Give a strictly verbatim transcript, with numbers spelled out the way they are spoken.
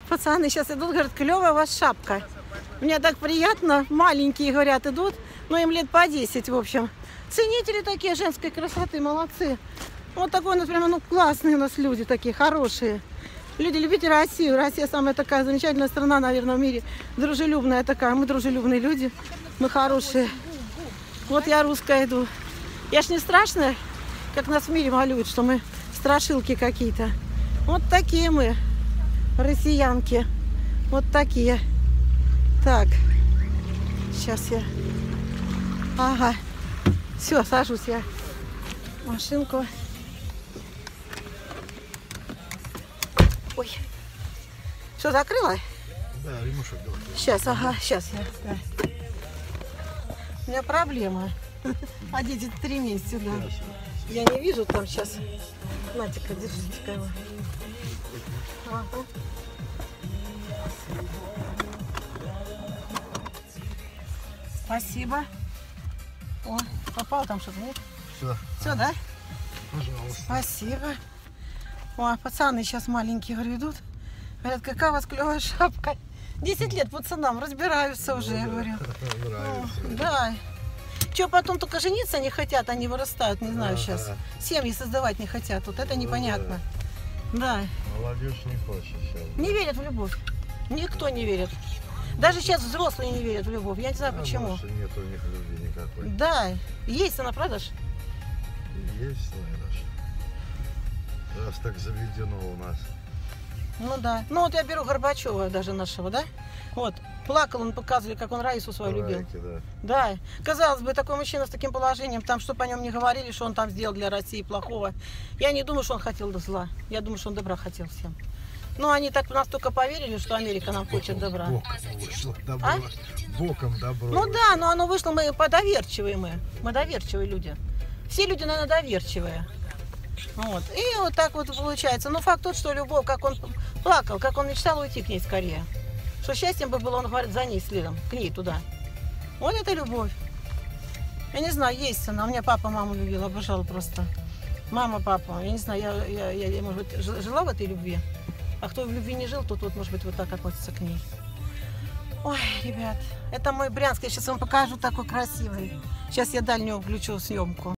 Пацаны сейчас идут, говорят, клевая у вас шапка. Мне так приятно, маленькие, говорят, идут, но им лет по десять, в общем. Ценители такие женской красоты, молодцы. Вот такой у нас прямо, ну, классные у нас люди такие, хорошие. Люди, любите Россию. Россия самая такая замечательная страна, наверное, в мире. Дружелюбная такая. Мы дружелюбные люди, мы хорошие. Вот я русская иду. Я ж не страшная, как нас в мире малюют, что мы страшилки какие-то. Вот такие мы, россиянки. Вот такие. Так, сейчас я... Ага, все, сажусь я в машинку. Ой, что, закрыла? Да, ремушек давай. Сейчас, ага, сейчас я... Да. У меня проблема. Одеть три месяца, да. Я не вижу там сейчас. Натика, держите-ка его. Ага. Спасибо. О, попал там что-то, нет? Все. Все, да? Пожалуйста. Спасибо. О, пацаны сейчас маленькие, говорю, идут. Говорят, какая у вас клевая шапка. Десять лет пацанам, разбираются уже, я говорю. Нравится. О, да. Че, потом только жениться не хотят, они вырастают, не знаю, Ага. сейчас. Семьи создавать не хотят, вот это непонятно. Да. Молодежь не хочет сейчас. Не верят в любовь. Никто не верит. Даже сейчас взрослые не верят в любовь. Я не знаю А почему. может, нет у них любви никакой. Да, есть она, правда ж? Есть, наверное. ж. Раз так заведено у нас. Ну да. Ну вот я беру Горбачева даже нашего, да? Вот. Плакал он, показывали, как он Раису свою любил. Райки, да. Да. Казалось бы, такой мужчина с таким положением, там, чтобы о нем не говорили, что он там сделал для России плохого. Я не думаю, что он хотел зла. Я думаю, что он добра хотел всем. Но они так настолько поверили, что Америка нам хочет добра. Боком вышло добро. А? Боком добро. Ну вышло. да, но оно вышло, мы подоверчивые мы. Мы доверчивые люди. Все люди, наверное, доверчивые. Вот. И вот так вот получается. Но факт тот, что любовь, как он плакал, как он мечтал уйти к ней скорее. Что счастьем бы было, он говорит, за ней следом, к ней туда. Вот это любовь. Я не знаю, есть она. У меня папа маму любил, обожал просто. Мама, папа. Я не знаю, я, я, я, я может быть, жила в этой любви. А кто в любви не жил, тот, вот, может быть, вот так относится к ней. Ой, ребят, это мой Брянск. Я сейчас вам покажу такой красивый. Сейчас я дальнюю включу съемку.